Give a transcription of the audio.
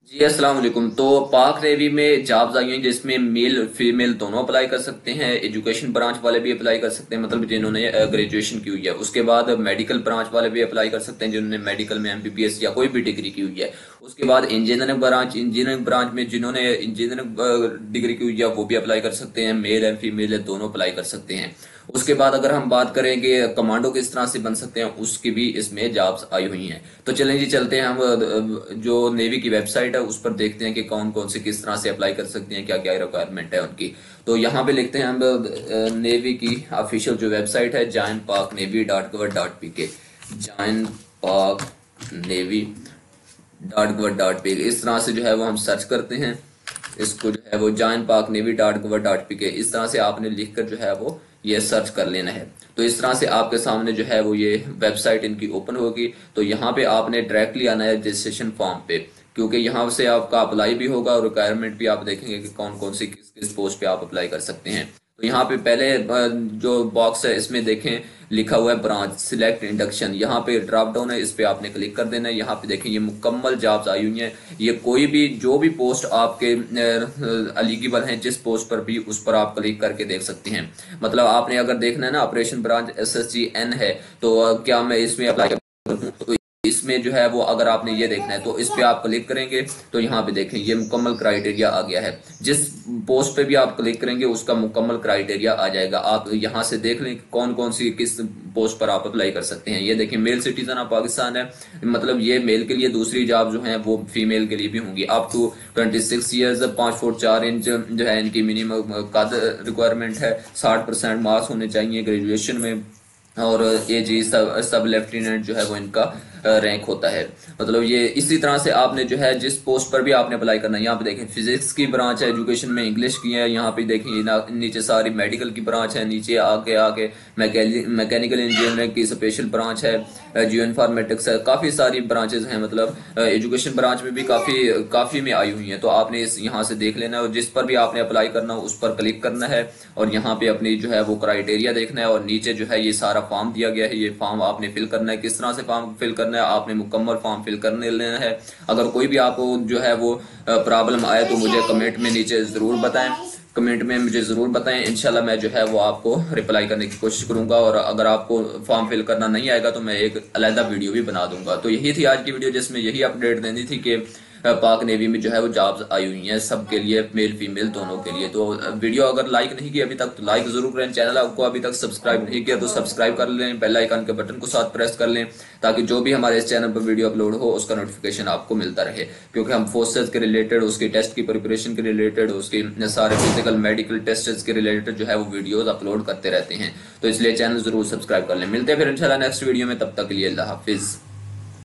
जी अस्सलाम वालेकुम। तो पाक नेवी में जॉब्स आई हैं जिसमें मेल फीमेल दोनों अप्लाई कर सकते हैं। एजुकेशन ब्रांच वाले भी अप्लाई कर सकते हैं, मतलब जिन्होंने ग्रेजुएशन की हुई है। उसके बाद मेडिकल ब्रांच वाले भी अप्लाई कर सकते हैं जिन्होंने मेडिकल में एमबीबीएस या कोई भी डिग्री की हुई है। उसके बाद इंजीनियरिंग ब्रांच में जिन्होंने इंजीनियरिंग डिग्री की हुई है वो भी अप्लाई कर सकते हैं। मेल एंड फीमेल दोनों अप्लाई कर सकते हैं। उसके बाद अगर हम बात करेंगे कमांडो किस तरह से बन सकते हैं, उसकी भी इसमें जॉब्स आई हुई हैं। तो चलें जी, चलते हैं हम जो नेवी की वेबसाइट है उस पर देखते हैं कि कौन कौन से किस तरह से अप्लाई कर सकते हैं, क्या क्या रिक्वायरमेंट है उनकी। तो यहाँ पे लिखते हैं हम नेवी की ऑफिशियल जो वेबसाइट है joinparknavy.gov.pk। joinparknavy.gov.pk इस तरह से जो है वो हम सर्च करते हैं। इसको जो है वो joinparknavy.gov.pk इस तरह से आपने लिखकर जो है वो ये सर्च कर लेना है। तो इस तरह से आपके सामने जो है वो ये वेबसाइट इनकी ओपन होगी। तो यहाँ पे आपने डायरेक्टली आना है रजिस्ट्रेशन फॉर्म पे, क्योंकि यहाँ से आपका अप्लाई भी होगा और रिक्वायरमेंट भी आप देखेंगे कि कौन कौन सी किस किस पोस्ट पे आप अप्लाई कर सकते हैं। तो यहाँ पे पहले जो बॉक्स है इसमें देखें लिखा हुआ है ब्रांच सिलेक्ट इंडक्शन। यहाँ पे ड्रॉप डाउन है, इस पे आपने क्लिक कर देना है। यहाँ पे देखें ये मुकम्मल जॉब्स आई हुई हैं। ये कोई भी जो भी पोस्ट आपके एलिजिबल हैं, जिस पोस्ट पर भी उस पर आप क्लिक करके देख सकते हैं। मतलब आपने अगर देखना है ना ऑपरेशन ब्रांच SSGN है, तो क्या मैं इसमें अप्लाई करूँ? तो इसमें जो है वो अगर आपने ये देखना है तो इस पे आप क्लिक करेंगे तो यहाँ पे देखें ये मुकम्मल क्राइटेरिया आ गया है। जिस पोस्ट पे भी आप क्लिक करेंगे उसका मुकम्मल क्राइटेरिया आ जाएगा। आप यहाँ से देख लें कौन कौन सी किस पोस्ट पर आप अप्लाई कर सकते हैं। ये देखें मेल सिटीजन ऑफ पाकिस्तान है, मतलब ये मेल के लिए। दूसरी जॉब जो है वो फीमेल के लिए भी होंगी। Up to 26 years 5 foot 4 inch जो है इनकी मिनिमम कद रिक्वायरमेंट है। 60% मार्क्स होने चाहिए ग्रेजुएशन में। और एज सब लेफ्टिनेंट जो है वो इनका रैंक होता है। मतलब ये इसी तरह से आपने जो है जिस पोस्ट पर भी आपने अप्लाई करना है। यहाँ पे देखें फिजिक्स की ब्रांच है, एजुकेशन में इंग्लिश की है। यहाँ पे देखें नीचे सारी मेडिकल की ब्रांच है। नीचे आगे आगे मैकेनिकल इंजीनियरिंग की स्पेशल ब्रांच है, जियो इन्फॉर्मेटिक्स है। काफी सारी ब्रांचेस हैं, मतलब एजुकेशन ब्रांच में भी काफी में आई हुई हैं। तो आपने इस यहाँ से देख लेना है और जिस पर भी आपने अप्लाई करना हो उस पर क्लिक करना है और यहाँ पे अपनी जो है वो क्राइटेरिया देखना है। और नीचे जो है ये सारा फॉर्म दिया गया है, ये फॉर्म आपने फिल करना है। किस तरह से फॉर्म फिल करना है, आपने मुकम्मल फॉर्म फिल करने लेना है। अगर कोई भी आपको जो है वो प्रॉब्लम आए तो मुझे कमेंट में नीचे जरूर बताएं। कमेंट में मुझे जरूर बताएं, इंशाल्लाह मैं जो है वो आपको रिप्लाई करने की कोशिश करूंगा। और अगर आपको फॉर्म फिल करना नहीं आएगा तो मैं एक अलग वीडियो भी बना दूंगा। तो यही थी आज की वीडियो, जिसमें यही अपडेट देनी थी कि पाक नेवी में जो है वो जॉब्स आई हुई हैं सबके लिए, मेल फीमेल दोनों के लिए। तो वीडियो अगर लाइक नहीं किया अभी तक तो लाइक जरूर करें। चैनल आपको अभी तक सब्सक्राइब नहीं किया तो सब्सक्राइब कर लें, बेल आइकन के बटन को साथ प्रेस कर लें, ताकि जो भी हमारे इस चैनल पर वीडियो अपलोड हो उसका नोटिफिकेशन आपको मिलता रहे। क्योंकि हम फोर्सेज के रिलेटेड, उसकी टेस्ट की प्रिपरेशन के रिलेटेड, उसकी सारे फिजिकल मेडिकल टेस्ट के रिलेटेड जो है वो वीडियोज अपलोड करते रहते हैं। तो इसलिए चैनल जरूर सब्सक्राइब कर लें। मिलते हैं फिर इंशाल्लाह नेक्स्ट वीडियो में, तब तक के लिए अल्लाह हाफिज।